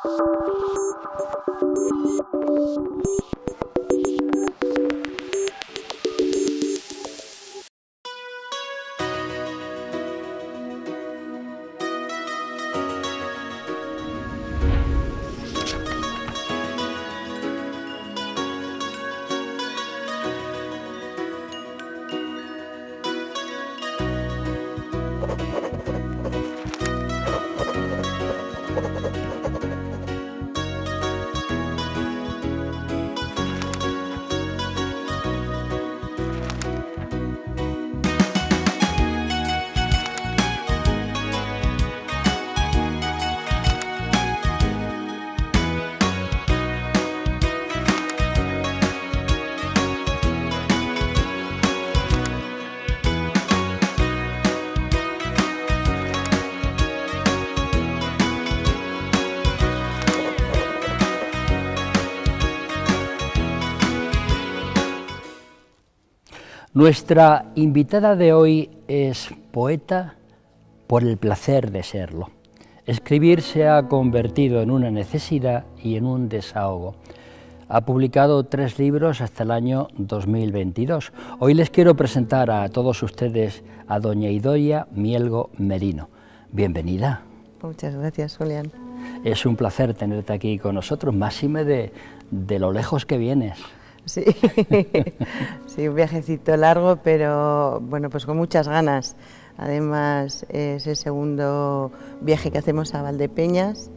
Nuestra invitada de hoy es poeta por el placer de serlo. Escribir se ha convertido en una necesidad y en un desahogo. Ha publicado 3 libros hasta el año 2022. Hoy les quiero presentar a todos ustedes a doña Idoia Mielgo Merino. Bienvenida. Muchas gracias, Julián. Es un placer tenerte aquí con nosotros, máxime de lo lejos que vienes. Sí, sí, un viajecito largo, pero bueno, pues con muchas ganas. Además, es el segundo viaje que hacemos a Valdepeñas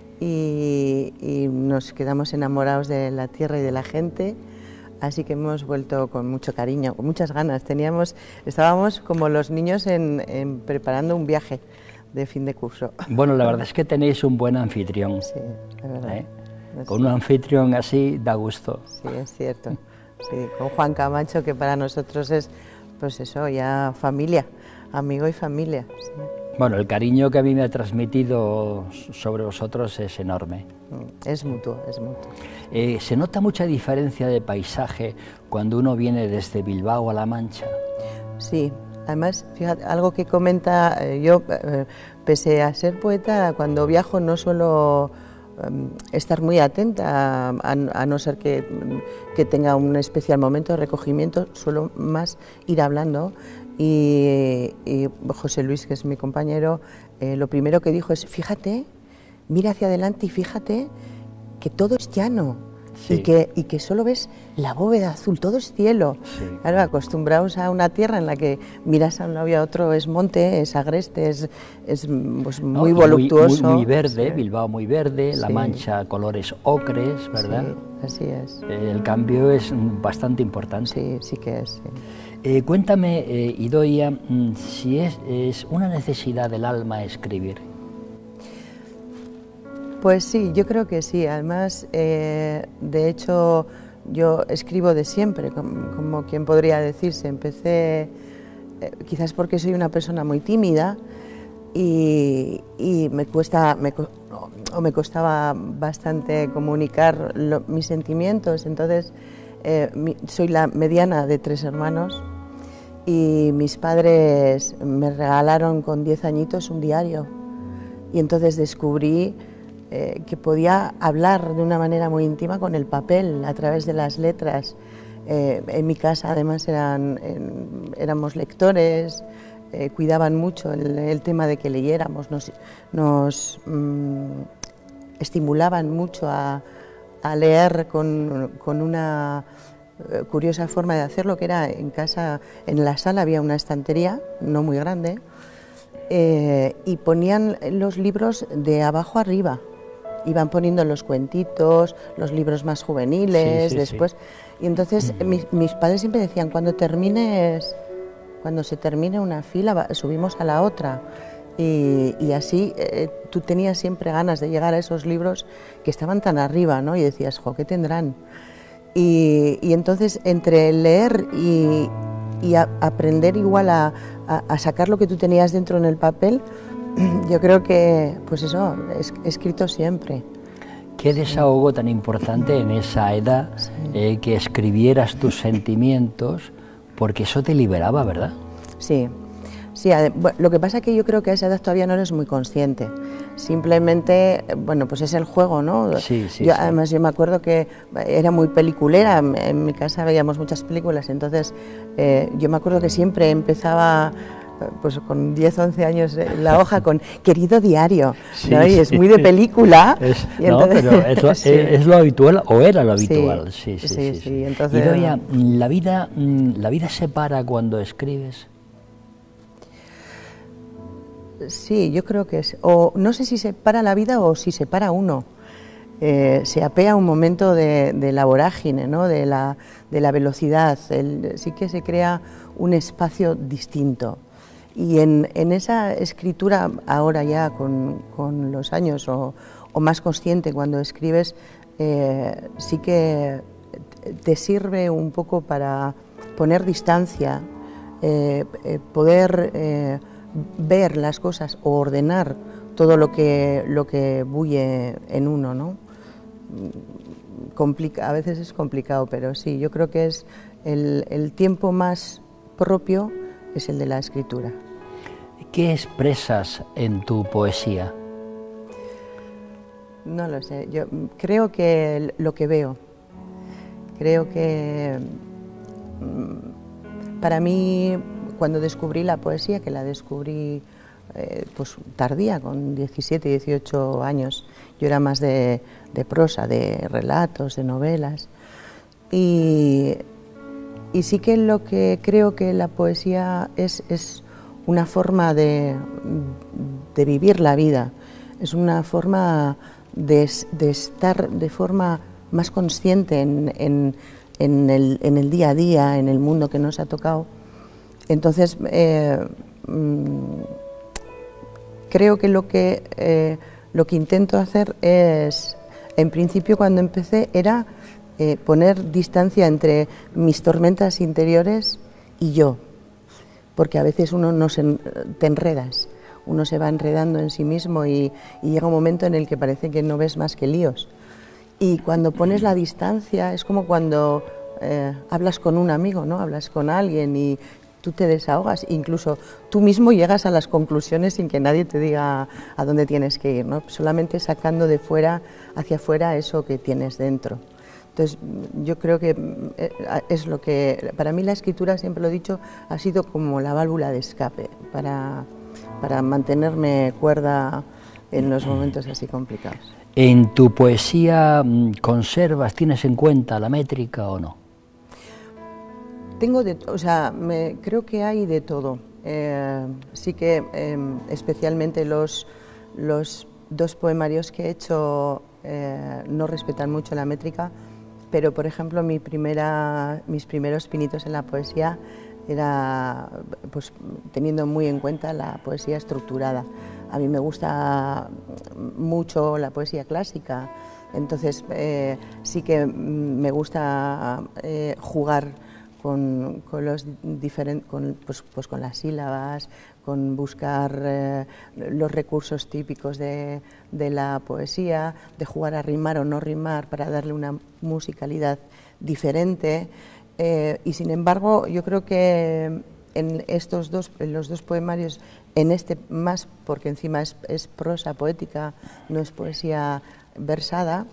y nos quedamos enamorados de la tierra y de la gente, así que hemos vuelto con mucho cariño, con muchas ganas. Estábamos como los niños preparando un viaje de fin de curso. Bueno, la verdad es que tenéis un buen anfitrión. Sí, la verdad. Con un anfitrión así da gusto. Sí, es cierto. Sí, con Juan Camacho, que para nosotros es, pues eso, ya familia, amigo y familia. Sí. Bueno, el cariño que a mí me ha transmitido sobre vosotros es enorme. Es mutuo, es mutuo. ¿Se nota mucha diferencia de paisaje cuando uno viene desde Bilbao a La Mancha? Sí, además, fíjate, algo que comenta, yo, pese a ser poeta, cuando viajo no suelo estar muy atenta, a no ser que tenga un especial momento de recogimiento, suelo más ir hablando y José Luis, que es mi compañero, lo primero que dijo es: fíjate, mira hacia adelante y fíjate que todo es llano. Sí. Y que solo ves la bóveda azul, todo es cielo. Sí. Claro, acostumbrados a una tierra en la que miras a un lado y a otro, es monte, es agreste, es pues, muy voluptuoso. Muy verde, sí. Bilbao muy verde, sí. La Mancha colores ocres, ¿verdad? Sí, así es. El cambio es bastante importante. Sí, sí que es. Sí. Cuéntame, Idoia, si es una necesidad del alma escribir. Pues sí, yo creo que sí. Además, de hecho, yo escribo de siempre, como quien podría decirse. Empecé, quizás porque soy una persona muy tímida y me costaba bastante comunicar mis sentimientos. Entonces, soy la mediana de 3 hermanos y mis padres me regalaron con 10 añitos un diario. Y entonces descubrí que podía hablar de una manera muy íntima con el papel, a través de las letras. En mi casa además éramos lectores, cuidaban mucho el tema de que leyéramos, nos estimulaban mucho a leer con una curiosa forma de hacerlo, que era en casa, en la sala había una estantería, no muy grande, y ponían los libros de abajo arriba. Iban poniendo los cuentitos, los libros más juveniles, después. Y entonces mis padres siempre decían: cuando se termine una fila, subimos a la otra. Y así tú tenías siempre ganas de llegar a esos libros que estaban tan arriba, ¿no? Y decías: jo, ¿qué tendrán? Y entonces, entre leer y aprender igual a sacar lo que tú tenías dentro en el papel, yo creo que, pues eso, he escrito siempre. Qué desahogo tan importante en esa edad, que escribieras tus sentimientos, porque eso te liberaba, ¿verdad? Sí, sí. Lo que pasa es que yo creo que a esa edad todavía no eres muy consciente. simplemente, bueno, pues es el juego, ¿no? Sí, sí, yo, sí. Además yo me acuerdo que era muy peliculera, en mi casa veíamos muchas películas, entonces yo me acuerdo que siempre empezaba pues con 10, 11 años la hoja con querido diario, Sí, ¿no? Y sí. es muy de película. No, entonces, pero es lo, sí. es lo habitual, o era lo habitual. Sí, sí, sí. Sí. Entonces, Y Idoia, la vida se para cuando escribes. Sí, yo creo que es, o no sé si se para la vida o si se para uno. Se apea un momento de la vorágine, ¿no? de la velocidad, sí que se crea un espacio distinto. Y en esa escritura, ahora ya con los años o más consciente cuando escribes, sí que te sirve un poco para poner distancia, poder ver las cosas o ordenar todo lo que bulle en uno, ¿no? A veces es complicado, pero sí, yo creo que es el tiempo más propio es el de la escritura. ¿Qué expresas en tu poesía? No lo sé, yo creo que lo que veo, creo que para mí cuando descubrí la poesía, que la descubrí pues tardía, con 17, 18 años, yo era más de prosa, de relatos, de novelas, y sí que lo que creo que la poesía es una forma de vivir la vida, es una forma de estar de forma más consciente en el día a día, en el mundo que nos ha tocado. Entonces, creo que lo que intento hacer es, en principio cuando empecé, era poner distancia entre mis tormentas interiores y yo, porque a veces uno te enredas, uno se va enredando en sí mismo y llega un momento en el que parece que no ves más que líos. Y cuando pones la distancia es como cuando hablas con un amigo, ¿no? Hablas con alguien y tú te desahogas, incluso tú mismo llegas a las conclusiones sin que nadie te diga a dónde tienes que ir, ¿no? Solamente sacando de fuera hacia afuera eso que tienes dentro. Entonces, yo creo que es lo que, para mí la escritura, siempre lo he dicho, ha sido como la válvula de escape para mantenerme cuerda en los momentos así complicados. ¿En tu poesía tienes en cuenta la métrica o no? Creo que hay de todo. Sí que especialmente los dos poemarios que he hecho no respetan mucho la métrica, pero por ejemplo mis primeros pinitos en la poesía era pues teniendo muy en cuenta la poesía estructurada. A mí me gusta mucho la poesía clásica, entonces sí que me gusta jugar con las sílabas, con buscar los recursos típicos de la poesía, de jugar a rimar o no rimar para darle una musicalidad diferente. Y sin embargo, yo creo que en los dos poemarios, en este más, porque encima es prosa poética, no es poesía versada,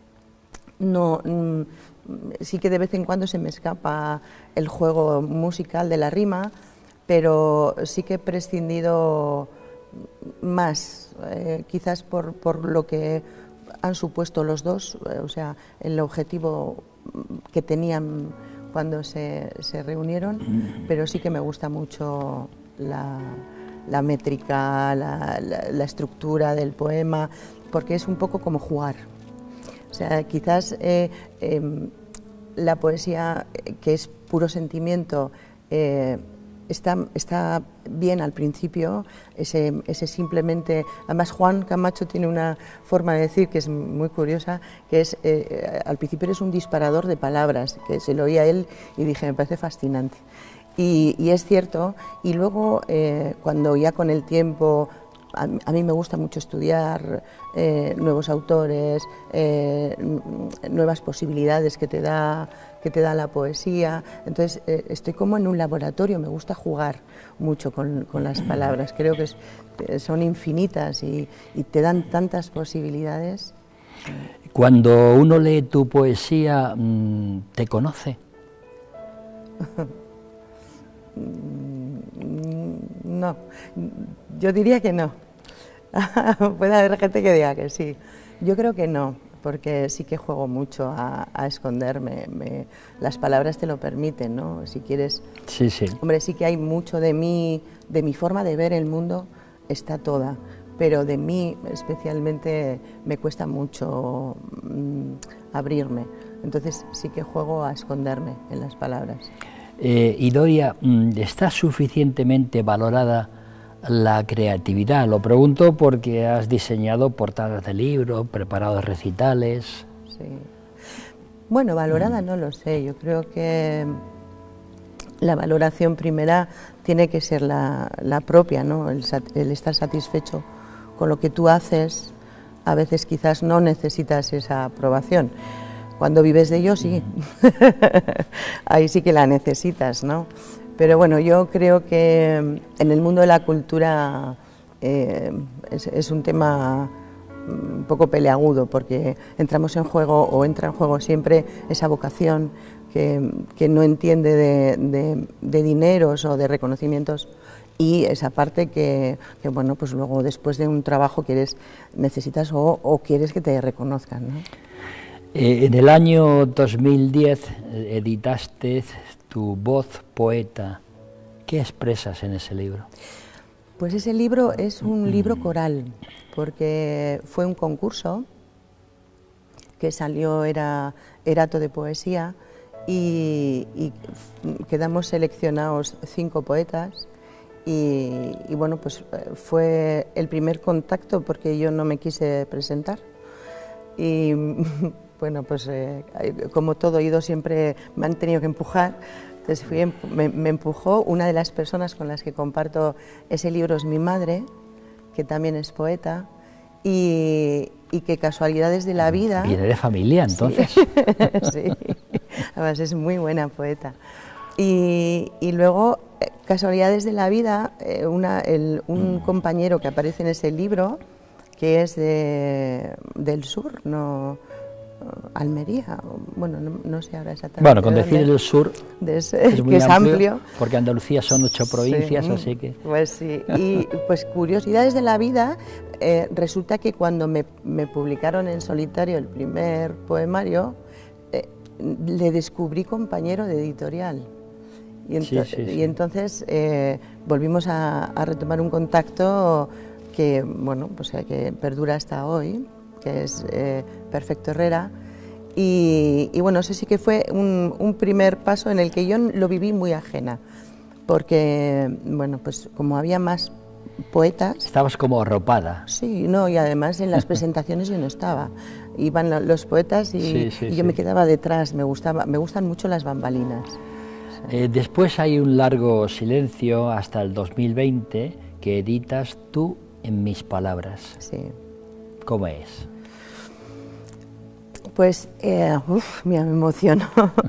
sí que de vez en cuando se me escapa el juego musical de la rima, pero sí que he prescindido más, quizás por lo que han supuesto los dos, o sea, el objetivo que tenían cuando se reunieron, pero sí que me gusta mucho la métrica, la estructura del poema, porque es un poco como jugar. O sea, quizás la poesía, que es puro sentimiento, está bien al principio, ese simplemente... Además, Juan Camacho tiene una forma de decir que es muy curiosa, que es, al principio eres un disparador de palabras, que se lo oía a él y dije, me parece fascinante. Y es cierto, y luego cuando ya con el tiempo a mí me gusta mucho estudiar nuevos autores, nuevas posibilidades que te da la poesía. Entonces estoy como en un laboratorio, me gusta jugar mucho con las palabras, creo que son infinitas y te dan tantas posibilidades. Cuando uno lee tu poesía, ¿te conoce? No, yo diría que no. Puede haber gente que diga que sí. Yo creo que no, porque sí que juego mucho a esconderme. Las palabras te lo permiten, ¿no? Si quieres... Sí, sí. Hombre, sí que hay mucho de mi forma de ver el mundo, está toda, pero de mí especialmente me cuesta mucho abrirme. Entonces sí que juego a esconderme en las palabras. Idoia, ¿está suficientemente valorada la creatividad? Lo pregunto porque has diseñado portadas de libros, preparado recitales. Sí. Bueno, valorada no lo sé, yo creo que la valoración primera tiene que ser la propia, ¿no? El estar satisfecho con lo que tú haces. A veces quizás no necesitas esa aprobación. Cuando vives de ello, sí, ahí sí que la necesitas, ¿no? Pero bueno, yo creo que en el mundo de la cultura es un tema un poco peleagudo, porque entramos en juego, o entra en juego siempre esa vocación que no entiende de dineros o de reconocimientos, y esa parte que bueno, pues luego después de un trabajo necesitas o quieres que te reconozcan, ¿no? En el año 2010 editaste Tu voz poeta. ¿Qué expresas en ese libro? Pues ese libro es un libro coral, porque fue un concurso que salió, era Erato de poesía, y quedamos seleccionados 5 poetas, y bueno, pues fue el primer contacto, porque yo no me quise presentar. Y bueno, pues como todo he ido, siempre me han tenido que empujar. Entonces me empujó. Una de las personas con las que comparto ese libro es mi madre, que también es poeta, y que casualidades de la vida... Viene de familia, entonces. Sí, sí. Además es muy buena poeta. Y luego, casualidades de la vida, un compañero que aparece en ese libro, que es del sur, no... Almería, bueno, no sé ahora exactamente. Bueno, con decir el sur es muy que es amplio, porque Andalucía son 8 provincias, sí, así que... Pues sí, y pues curiosidades de la vida, resulta que cuando me publicaron en solitario el primer poemario, le descubrí compañero de editorial. Y entonces volvimos a retomar un contacto que, bueno, pues que perdura hasta hoy, que es Perfecto Herrera, y bueno, eso sí que fue un primer paso en el que yo lo viví muy ajena, porque, bueno, pues como había más poetas... Estabas como arropada. Sí, no, y además en las presentaciones yo no estaba, iban los poetas y yo me quedaba detrás, me gustan mucho las bambalinas. Sí. Después hay un largo silencio hasta el 2020 que editas Tú en mis palabras. Sí. ¿Cómo es? Pues, mira, me emociono.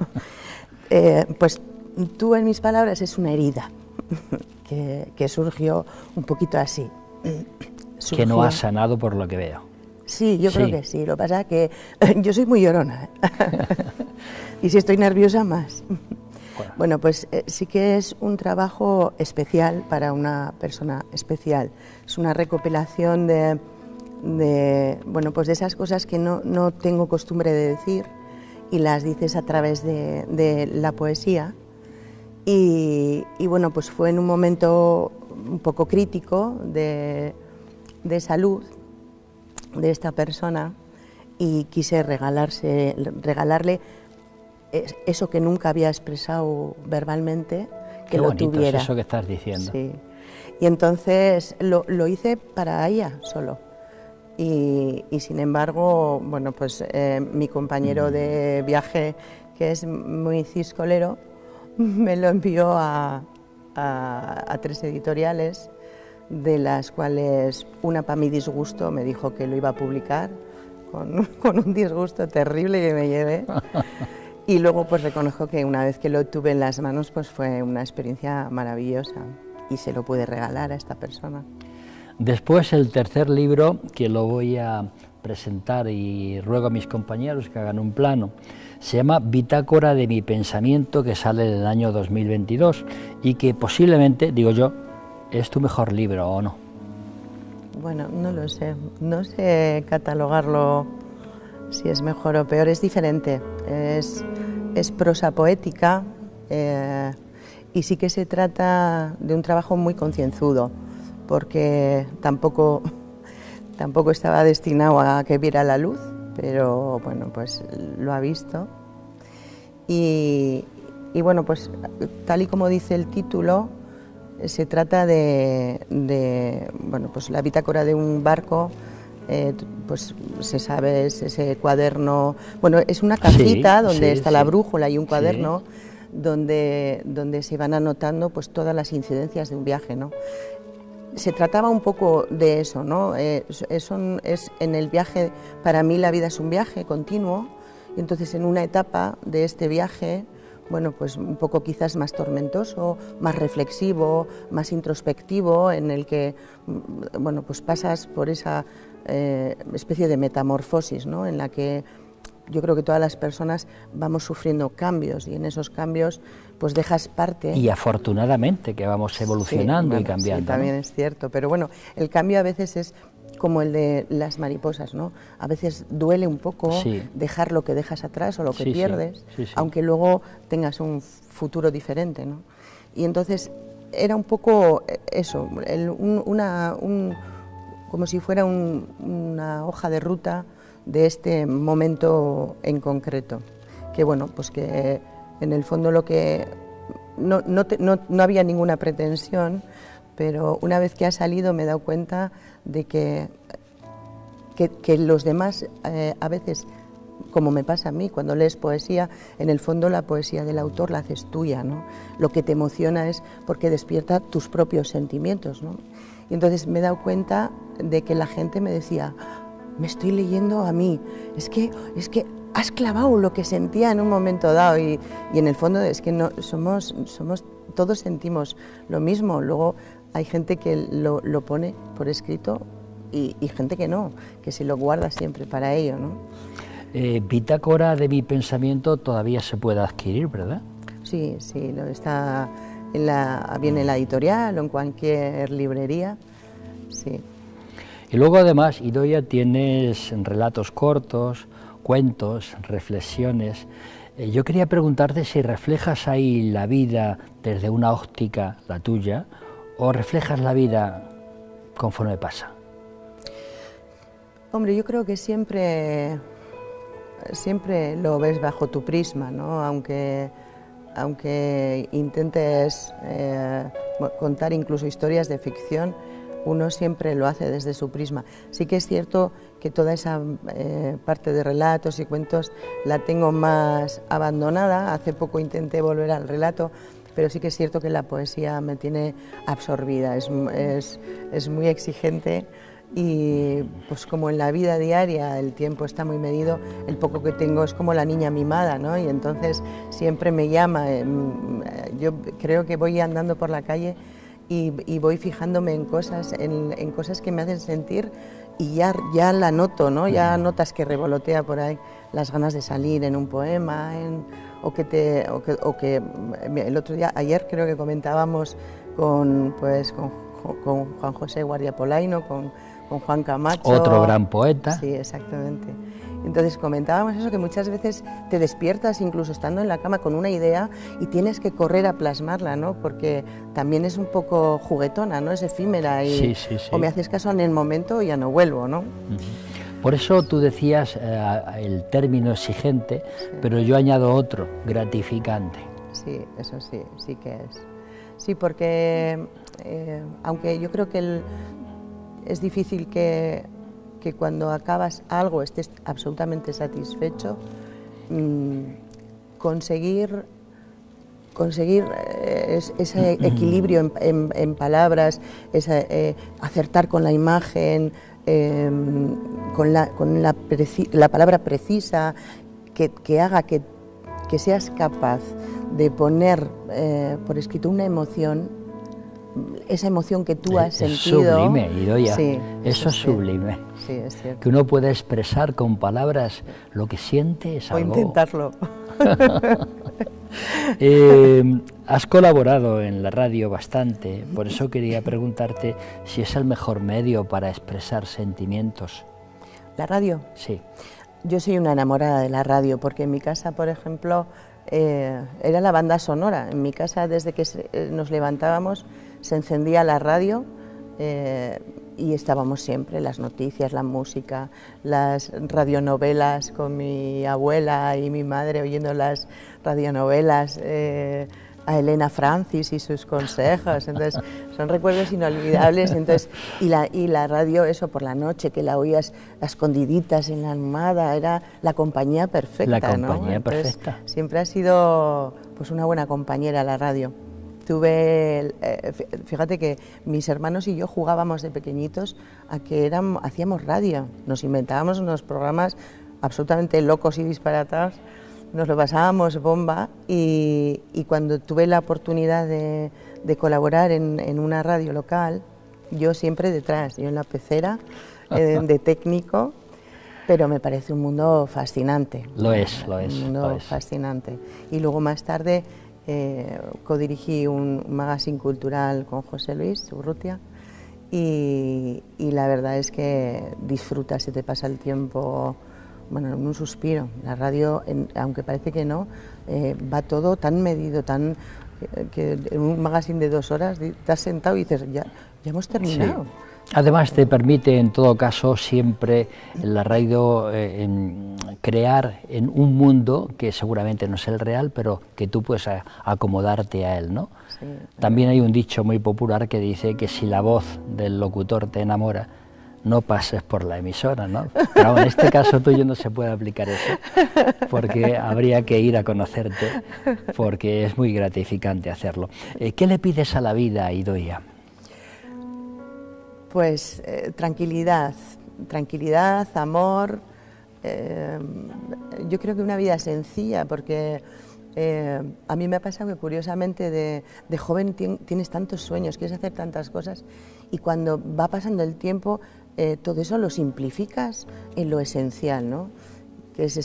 Pues Tú en mis palabras es una herida que surgió un poquito así. Que no has sanado por lo que veo. Sí, yo creo que sí. Lo que pasa es que yo soy muy llorona, y si estoy nerviosa más. Bueno, pues sí que es un trabajo especial para una persona especial. Es una recopilación de bueno, pues de esas cosas que no tengo costumbre de decir, y las dices a través de la poesía. Y bueno, pues fue en un momento un poco crítico de salud de esta persona, y quise regalarle eso que nunca había expresado verbalmente, que lo tuviera. Es eso que estás diciendo. Sí. Y entonces lo hice para ella solo. Y sin embargo, bueno, pues mi compañero de viaje, que es muy ciscolero, me lo envió a 3 editoriales de las cuales una, para mi disgusto, me dijo que lo iba a publicar, con un disgusto terrible que me llevé. Y luego pues reconozco que una vez que lo tuve en las manos pues fue una experiencia maravillosa y se lo pude regalar a esta persona. Después el tercer libro, que lo voy a presentar y ruego a mis compañeros que hagan un plano, se llama Bitácora de mi pensamiento, que sale en el año 2022 y que posiblemente, digo yo, es tu mejor libro, ¿o no? Bueno, no lo sé, no sé catalogarlo si es mejor o peor, es diferente, es prosa poética y sí que se trata de un trabajo muy concienzudo, porque tampoco estaba destinado a que viera la luz, pero bueno, pues lo ha visto. Y bueno, pues tal y como dice el título, se trata de bueno, pues la bitácora de un barco. Pues se sabe, es ese cuaderno, bueno, es una cajita donde está la brújula y un cuaderno donde se van anotando pues todas las incidencias de un viaje, ¿no? Se trataba un poco de eso, ¿no? Es en el viaje, para mí la vida es un viaje continuo, y entonces en una etapa de este viaje, bueno, pues un poco quizás más tormentoso, más reflexivo, más introspectivo, en el que, bueno, pues pasas por esa especie de metamorfosis, ¿no? En la que yo creo que todas las personas vamos sufriendo cambios y en esos cambios pues dejas parte. Y afortunadamente que vamos evolucionando, sí, bueno, y cambiando. Sí, también, ¿no? Es cierto, pero bueno, el cambio a veces es como el de las mariposas, ¿no? A veces duele un poco dejar lo que dejas atrás o lo que pierdes, aunque luego tengas un futuro diferente, ¿no? Y entonces era un poco eso, como si fuera una hoja de ruta de este momento en concreto, que bueno, pues que en el fondo lo que no había ninguna pretensión, pero una vez que ha salido me he dado cuenta de que los demás a veces, como me pasa a mí, cuando lees poesía, en el fondo la poesía del autor la haces tuya, ¿no? Lo que te emociona es porque despierta tus propios sentimientos, ¿no? Y entonces me he dado cuenta de que la gente me decía, me estoy leyendo a mí, es que has clavado lo que sentía en un momento dado y en el fondo es que no todos sentimos lo mismo. Luego hay gente que lo pone por escrito y gente que no, que se lo guarda siempre para ello, ¿no? Bitácora de mi pensamiento todavía se puede adquirir, ¿verdad? Sí, está viene en la editorial o en cualquier librería, sí. Y luego además, Idoia, tienes relatos cortos, cuentos, reflexiones. Yo quería preguntarte si reflejas ahí la vida desde una óptica, la tuya, o reflejas la vida conforme pasa. Hombre, yo creo que siempre lo ves bajo tu prisma, ¿no? Aunque intentes contar incluso historias de ficción, uno siempre lo hace desde su prisma. Sí que es cierto que toda esa parte de relatos y cuentos la tengo más abandonada. Hace poco intenté volver al relato, pero sí que es cierto que la poesía me tiene absorbida, es muy exigente y pues como en la vida diaria el tiempo está muy medido, el poco que tengo es como la niña mimada, ¿no? Y entonces siempre me llama. Yo creo que voy andando por la calle y voy fijándome en cosas que me hacen sentir y ya la noto, ¿no? Ya notas que revolotea por ahí las ganas de salir en un poema, o que el otro día, ayer creo que comentábamos con Juan José Guardia Polaino, con Juan Camacho. Otro gran poeta. Sí, exactamente. Entonces comentábamos eso, que muchas veces te despiertas incluso estando en la cama con una idea y tienes que correr a plasmarla, ¿no? Porque también es un poco juguetona, ¿no? Es efímera y o me haces caso en el momento o ya no vuelvo, ¿no? Por eso tú decías el término exigente, pero yo añado otro, gratificante. Sí, eso sí que es. Sí, porque aunque yo creo que es difícil que cuando acabas algo estés absolutamente satisfecho, conseguir conseguir ese equilibrio en palabras, acertar con la imagen, con la palabra precisa, que haga que seas capaz de poner por escrito una emoción, esa emoción que tú has sentido. Es sublime, Idoia. Sí, eso es sublime. Sí, es cierto. Que uno pueda expresar con palabras lo que siente es algo... O intentarlo. Has colaborado en la radio bastante, por eso quería preguntarte si es el mejor medio para expresar sentimientos. ¿La radio? Sí. Yo soy una enamorada de la radio, porque en mi casa, por ejemplo, era la banda sonora. En mi casa, desde que nos levantábamos, se encendía la radio y estábamos siempre, las noticias, la música, las radionovelas, con mi abuela y mi madre oyendo las radionovelas, a Elena Francis y sus consejos. Entonces son recuerdos inolvidables. Entonces, y la radio, eso por la noche, que la oías a escondiditas en la almohada, era la compañía perfecta. La compañía, ¿no? Perfecta. Entonces, siempre ha sido pues una buena compañera la radio. Fíjate que mis hermanos y yo jugábamos de pequeñitos a que hacíamos radio, nos inventábamos unos programas absolutamente locos y disparatados, nos lo pasábamos bomba, y cuando tuve la oportunidad de colaborar en una radio local, yo siempre detrás, yo en la pecera, de técnico, pero me parece un mundo fascinante. Lo es. Un mundo fascinante. Y luego más tarde codirigí un magazine cultural con José Luis Urrutia, y la verdad es que disfrutas, se te pasa el tiempo, bueno, en un suspiro. La radio, aunque parece que no, va todo tan medido, que en un magazine de 2 horas te has sentado y dices, ya hemos terminado. Sí. Además te permite, en todo caso, siempre la radio crear en un mundo que seguramente no es el real, pero que tú puedes acomodarte a él, ¿no? Sí. También hay un dicho muy popular que dice que si la voz del locutor te enamora, no pases por la emisora, ¿no? Pero en este caso tuyo no se puede aplicar eso, porque habría que ir a conocerte, porque es muy gratificante hacerlo. ¿Qué le pides a la vida, Idoia? Pues tranquilidad, amor. Yo creo que una vida sencilla, porque a mí me ha pasado que curiosamente de joven tienes tantos sueños, quieres hacer tantas cosas, y cuando va pasando el tiempo todo eso lo simplificas en lo esencial, ¿no? Que es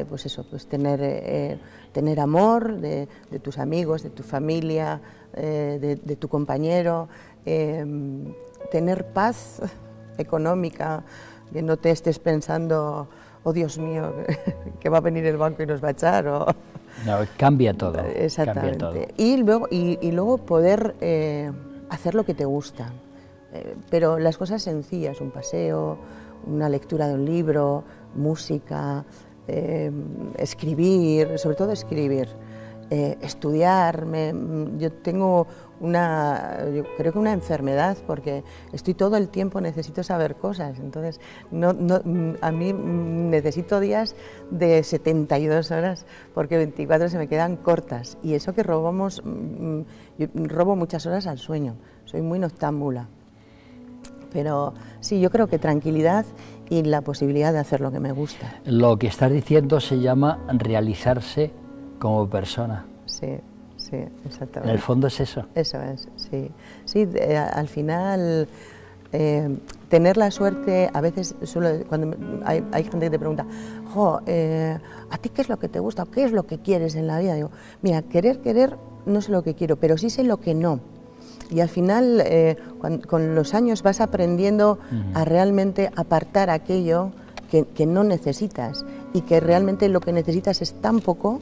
tener amor de tus amigos, de tu familia, de tu compañero, tener paz económica, que no te estés pensando, oh Dios mío, que va a venir el banco y nos va a echar. No, cambia todo. Exactamente. Cambia todo. Y luego poder hacer lo que te gusta, pero las cosas sencillas, un paseo, una lectura de un libro, música, escribir, sobre todo escribir. Estudiar. Yo tengo yo creo que una enfermedad, porque estoy todo el tiempo, necesito saber cosas, entonces a mí necesito días de 72 horas porque 24 se me quedan cortas, y eso que yo robo muchas horas al sueño, soy muy noctámbula, pero sí, yo creo que tranquilidad y la posibilidad de hacer lo que me gusta. Lo que estás diciendo se llama realizarse como persona. Sí, exactamente. En el fondo es eso. Eso es, sí. Sí, al final, tener la suerte, a veces, cuando hay gente que te pregunta, ¿a ti qué es lo que te gusta o qué es lo que quieres en la vida? Digo, mira, querer no sé lo que quiero, pero sí sé lo que no. Y al final, con los años vas aprendiendo a realmente apartar aquello que no necesitas, y que realmente lo que necesitas es tan poco.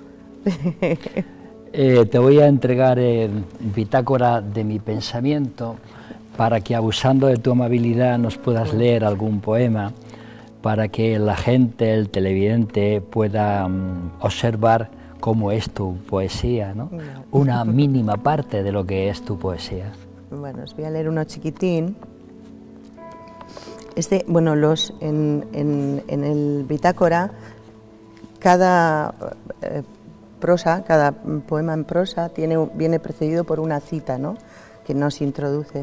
Te voy a entregar bitácora de mi pensamiento, para que, abusando de tu amabilidad, nos puedas leer algún poema, para que la gente, el televidente, pueda observar cómo es tu poesía, ¿no? Una mínima parte de lo que es tu poesía. Bueno, os voy a leer uno chiquitín. En el bitácora, cada prosa, cada poema en prosa viene precedido por una cita, ¿no?, que nos introduce.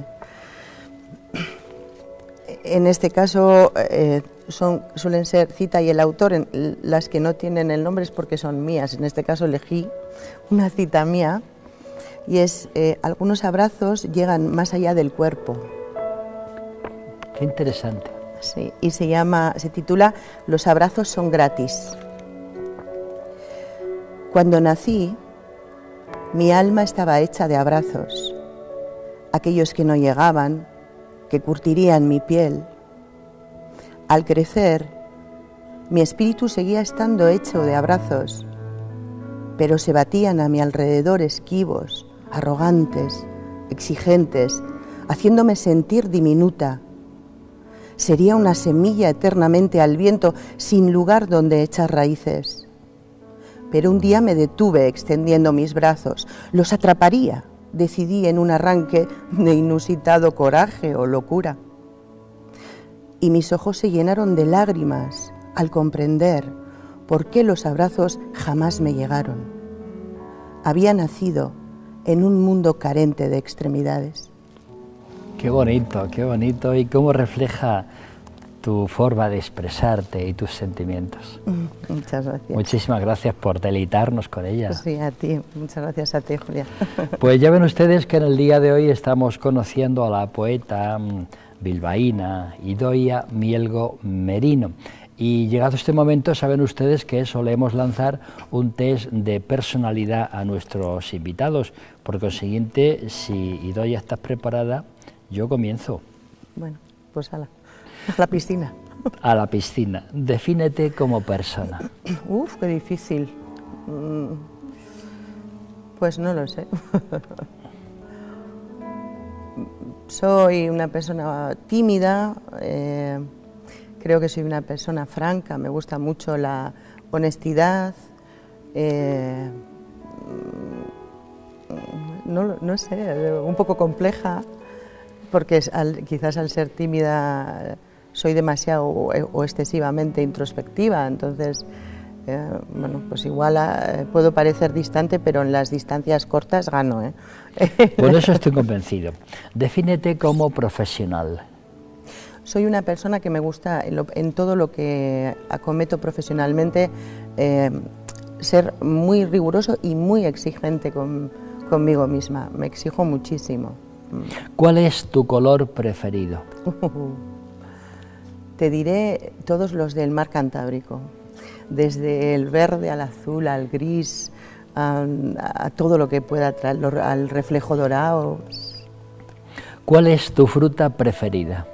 En este caso suelen ser cita y el autor. Las que no tienen el nombre es porque son mías. En este caso elegí una cita mía y es: algunos abrazos llegan más allá del cuerpo. Qué interesante. Sí, y se titula Los abrazos son gratis. Cuando nací, mi alma estaba hecha de abrazos, aquellos que no llegaban, que curtirían mi piel. Al crecer, mi espíritu seguía estando hecho de abrazos, pero se batían a mi alrededor esquivos, arrogantes, exigentes, haciéndome sentir diminuta. Sería una semilla eternamente al viento, sin lugar donde echar raíces. Pero un día me detuve extendiendo mis brazos. Los atraparía, decidí en un arranque de inusitado coraje o locura. Y mis ojos se llenaron de lágrimas al comprender por qué los abrazos jamás me llegaron. Había nacido en un mundo carente de extremidades. Qué bonito, y cómo refleja tu forma de expresarte y tus sentimientos. Muchas gracias. Muchísimas gracias por deleitarnos con ella. Sí, a ti. Muchas gracias a ti, Julia. Pues ya ven ustedes que en el día de hoy estamos conociendo a la poeta bilbaína Idoia Mielgo Merino. Y llegado este momento, saben ustedes que solemos lanzar un test de personalidad a nuestros invitados. Por consiguiente, si Idoia estás preparada, yo comienzo. Bueno, pues a la piscina. A la piscina. Defínete como persona. Uf, qué difícil. Pues no lo sé. Soy una persona tímida, creo que soy una persona franca, me gusta mucho la honestidad, no sé, un poco compleja, porque quizás al ser tímida soy demasiado o excesivamente introspectiva, entonces, bueno, pues igual puedo parecer distante, pero en las distancias cortas gano, ¿eh? Por eso estoy convencido. Defínete como profesional. Soy una persona que me gusta, en todo lo que acometo profesionalmente, ser muy riguroso y muy exigente conmigo misma. Me exijo muchísimo. ¿Cuál es tu color preferido? Te diré todos los del mar Cantábrico, desde el verde al azul, al gris, a todo lo que pueda traer, al reflejo dorado. ¿Cuál es tu fruta preferida?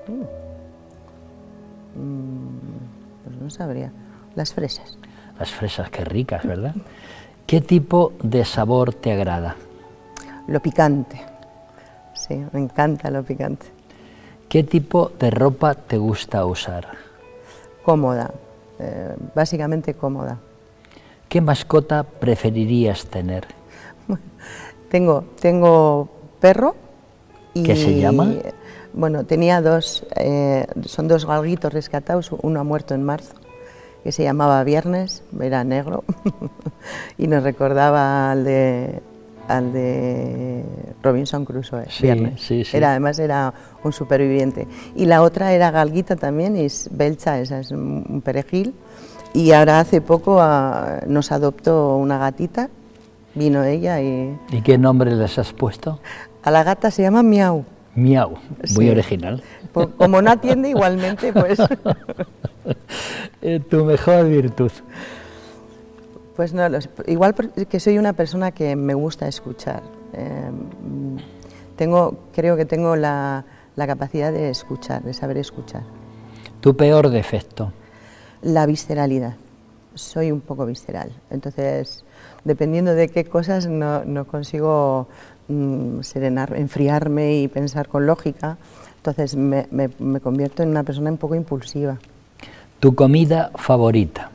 Pues no sabría. Las fresas. Las fresas, qué ricas, ¿verdad? ¿Qué tipo de sabor te agrada? Lo picante. Sí, me encanta lo picante. ¿Qué tipo de ropa te gusta usar? Cómoda, básicamente cómoda. ¿Qué mascota preferirías tener? Tengo perro. Y, ¿qué se llama? Bueno, tenía dos, son dos galguitos rescatados, uno ha muerto en marzo, que se llamaba Viernes, era negro, y nos recordaba al de Robinson Crusoe, sí, Viernes. Sí. Además era un superviviente. Y la otra era galguita también, y es belcha, esa es un perejil, y ahora hace poco nos adoptó una gatita, vino ella y... ¿Y qué nombre les has puesto? A la gata se llama Miau. Miau, muy sí. Original. Como no atiende igualmente, pues... ¿Tu mejor virtud? Pues no, igual que soy una persona que me gusta escuchar. Creo que tengo la capacidad de escuchar, de saber escuchar. ¿Tu peor defecto? La visceralidad. Soy un poco visceral, entonces, dependiendo de qué cosas, no consigo enfriarme y pensar con lógica, entonces me convierto en una persona un poco impulsiva. ¿Tu comida favorita?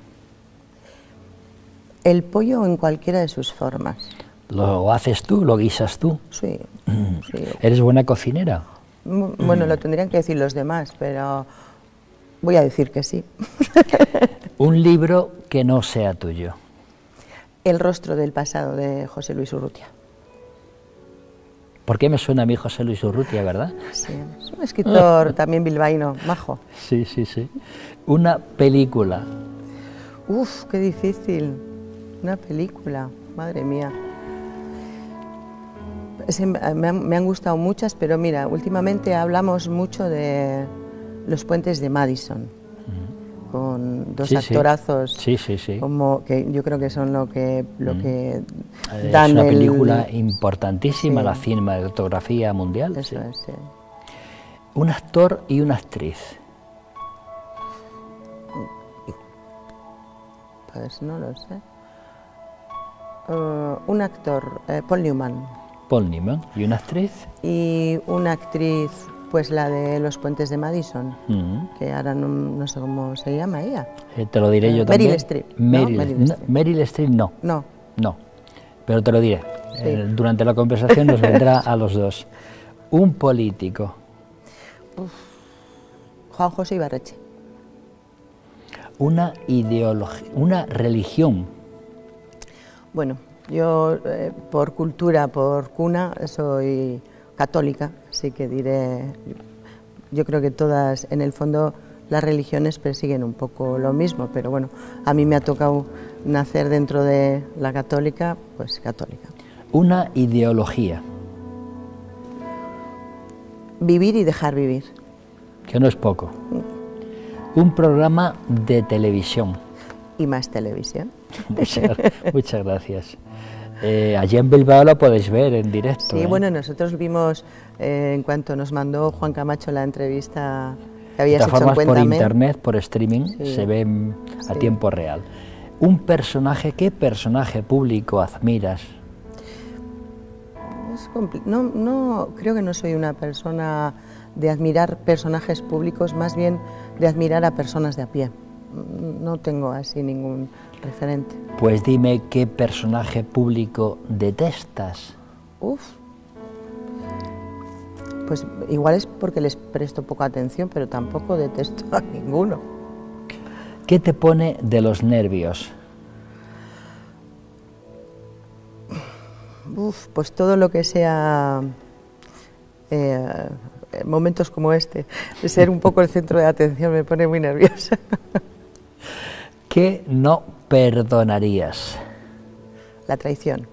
El pollo en cualquiera de sus formas. ¿Lo haces tú, lo guisas tú? Sí. Sí. ¿Eres buena cocinera? Bueno, lo tendrían que decir los demás, pero voy a decir que sí. Un libro que no sea tuyo. El rostro del pasado de José Luis Urrutia. ¿Por qué me suena a mí José Luis Urrutia, verdad? Sí, es un escritor también bilbaíno, majo. Sí, sí, sí. Una película. Uf, qué difícil. Una película, madre mía. Me han gustado muchas, pero mira, últimamente hablamos mucho de Los puentes de Madison, con dos actorazos, sí, sí, sí. Como que yo creo que son lo que dan. Es una película importantísima, sí, la cinematografía mundial. Eso sí. Es, sí. Un actor y una actriz. Pues no lo sé. Un actor, Paul Newman. Paul Newman. ¿Y una actriz? Y una actriz, pues la de Los puentes de Madison, que ahora no sé cómo se llama ella. Te lo diré yo también. Meryl Streep. Meryl Streep no. No. No, pero te lo diré. Sí. Durante la conversación nos vendrá a los dos. Un político. Juan José Ibarretxe. Una ideología, una religión. Bueno, yo por cultura, por cuna, soy católica, así que diré, yo creo que todas, en el fondo, las religiones persiguen un poco lo mismo, pero bueno, a mí me ha tocado nacer dentro de la católica, pues católica. Una ideología. Vivir y dejar vivir. Que no es poco. Un programa de televisión. Y más televisión. Muchas gracias. Allí en Bilbao lo podéis ver en directo. Sí, bueno, nosotros vimos, en cuanto nos mandó Juan Camacho la entrevista que habías hecho en Cuéntame. Por internet, por streaming, sí, se ve a tiempo real. Un personaje, ¿qué personaje público admiras? No, creo que no soy una persona de admirar personajes públicos, más bien de admirar a personas de a pie. No tengo así ningún referente. Pues dime qué personaje público detestas. Pues igual es porque les presto poca atención, pero tampoco detesto a ninguno. ¿Qué te pone de los nervios? Pues todo lo que sea momentos como este, de ser un poco el centro de atención, me pone muy nerviosa. ¿Qué no perdonarías? La traición.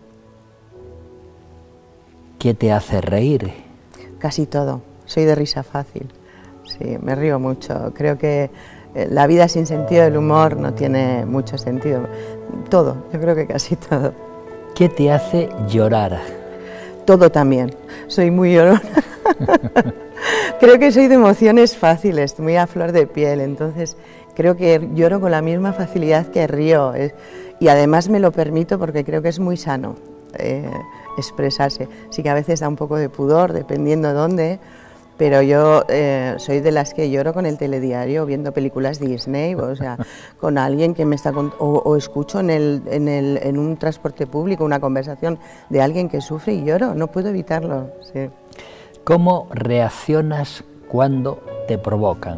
¿Qué te hace reír? Casi todo. Soy de risa fácil. Sí, me río mucho. Creo que la vida sin sentido del humor no tiene mucho sentido. Todo, yo creo que casi todo. ¿Qué te hace llorar? Todo también. Soy muy llorona. Creo que soy de emociones fáciles, muy a flor de piel, entonces creo que lloro con la misma facilidad que río, y además me lo permito porque creo que es muy sano expresarse. Sí que a veces da un poco de pudor, dependiendo de dónde, pero yo soy de las que lloro con el telediario, viendo películas Disney, o sea, con alguien que me está o escucho en un transporte público una conversación de alguien que sufre y lloro, no puedo evitarlo. Sí. ¿Cómo reaccionas cuando te provocan?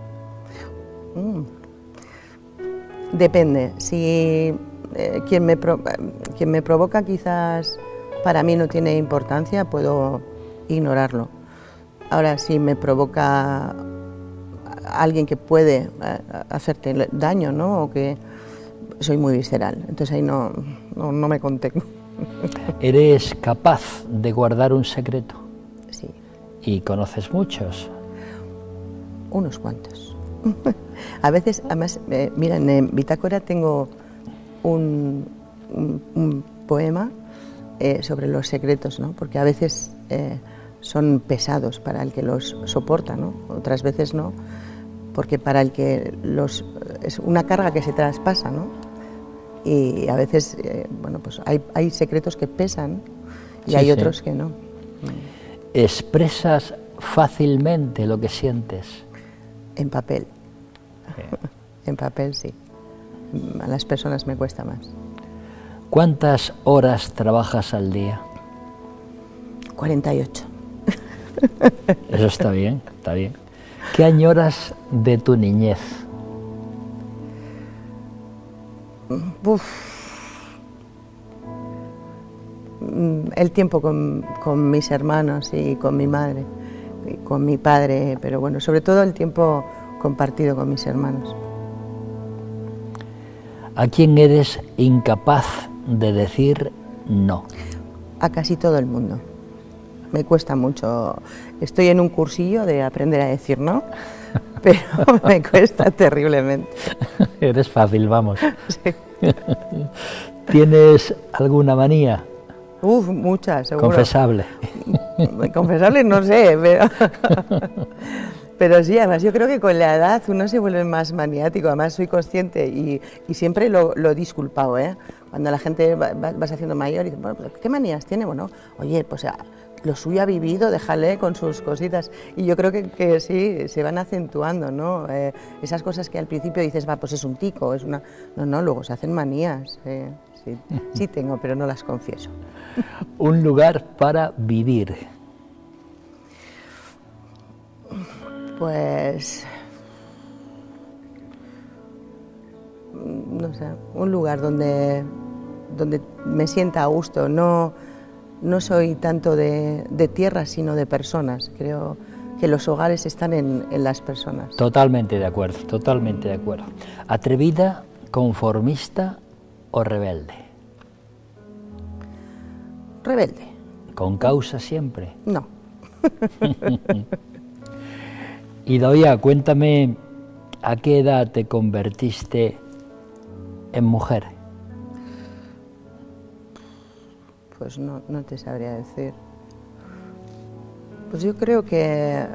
Depende. Si quien me provoca quizás para mí no tiene importancia, puedo ignorarlo. Ahora, si me provoca alguien que puede hacerte daño, ¿no? O que soy muy visceral, entonces ahí no me contengo. ¿Eres capaz de guardar un secreto? Sí. ¿Y conoces muchos? Unos cuantos. A veces, además, mira, en Bitácora tengo un poema sobre los secretos, ¿no? Porque a veces son pesados para el que los soporta, ¿no? Otras veces no, porque para el que es una carga que se traspasa, ¿no? Y a veces, bueno, pues hay secretos que pesan y hay otros que no. ¿Expresas fácilmente lo que sientes? En papel. En papel, sí. A las personas me cuesta más. ¿Cuántas horas trabajas al día? 48. Eso está bien, está bien. ¿Qué añoras de tu niñez? el tiempo con mis hermanos y con mi madre, y con mi padre, pero bueno, sobre todo el tiempo compartido con mis hermanos. ¿A quién eres incapaz de decir no? A casi todo el mundo. Me cuesta mucho. Estoy en un cursillo de aprender a decir no, pero me cuesta terriblemente. Eres fácil, vamos. Sí. ¿Tienes alguna manía? Muchas, seguro. Confesable. Confesable no sé, pero sí, además yo creo que con la edad uno se vuelve más maniático, además soy consciente y siempre lo he disculpado, ¿eh? Cuando la gente vas haciendo mayor y dice, bueno, pues, ¿qué manías tiene? Bueno, oye, pues lo suyo ha vivido, déjale con sus cositas. Y yo creo que sí, se van acentuando, ¿no? Esas cosas que al principio dices, va, pues es un tico, es una... No, luego se hacen manías. Sí tengo, pero no las confieso. Un lugar para vivir. Pues... no sé, un lugar donde me sienta a gusto. No soy tanto de tierra, sino de personas. Creo que los hogares están en las personas. Totalmente de acuerdo, totalmente de acuerdo. ¿Atrevida, conformista o rebelde? Rebelde. ¿Con causa siempre? No. Idoia, cuéntame, ¿a qué edad te convertiste en mujer? Pues no te sabría decir. Pues yo creo que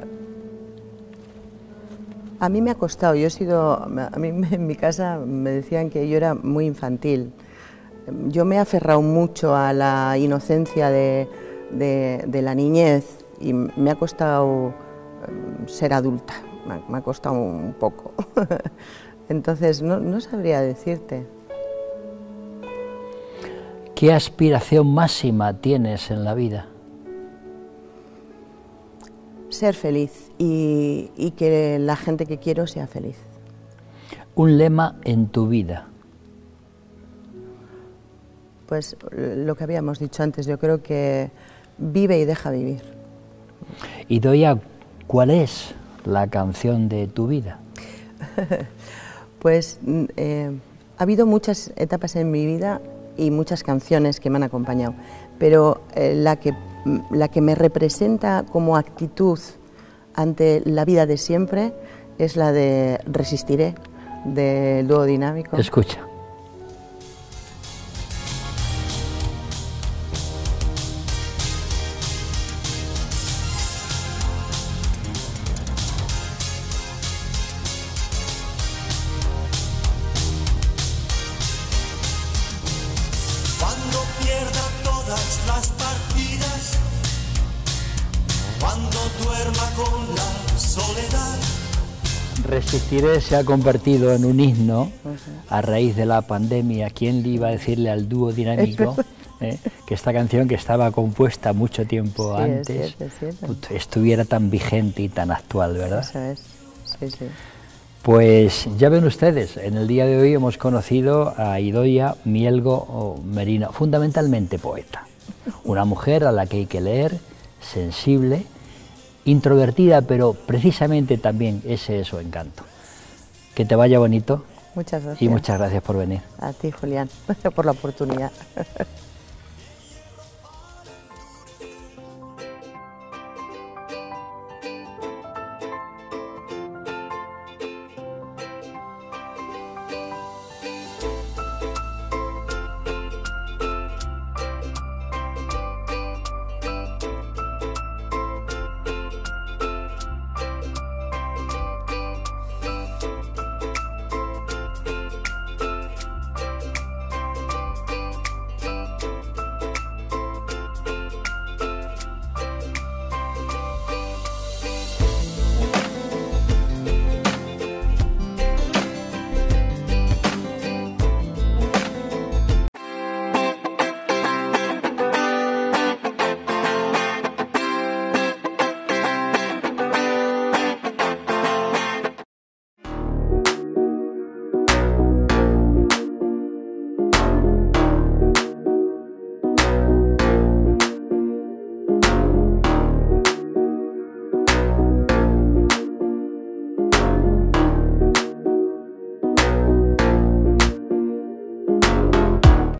a mí me ha costado. A mí en mi casa me decían que yo era muy infantil. Yo me he aferrado mucho a la inocencia de la niñez y me ha costado ser adulta. Me ha costado un poco. Entonces no sabría decirte. ¿Qué aspiración máxima tienes en la vida? Ser feliz y que la gente que quiero sea feliz. Un lema en tu vida. Pues lo que habíamos dicho antes, yo creo que vive y deja vivir. Idoia, ¿cuál es la canción de tu vida? Pues ha habido muchas etapas en mi vida y muchas canciones que me han acompañado, pero la que me representa como actitud ante la vida de siempre es la de Resistiré, del dúo Dinámico. Escucha. Las partidas, cuando duerma con la soledad. Resistiré se ha convertido en un himno a raíz de la pandemia. ¿Quién le iba a decirle al dúo Dinámico que esta canción, que estaba compuesta mucho tiempo antes, es cierto. estuviera tan vigente y tan actual, ¿verdad? Eso es, sí. Pues ya ven ustedes, en el día de hoy hemos conocido a Idoia Mielgo Merino, fundamentalmente poeta. Una mujer a la que hay que leer, sensible, introvertida, pero precisamente también ese es su encanto. Que te vaya bonito. Muchas gracias. Y muchas gracias por venir. A ti, Julián, por la oportunidad.